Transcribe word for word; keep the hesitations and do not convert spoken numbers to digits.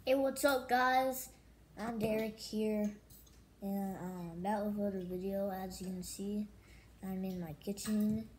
Hey, what's up, guys? I'm Derek here, and um, back with another video. As you can see, I'm in my kitchen,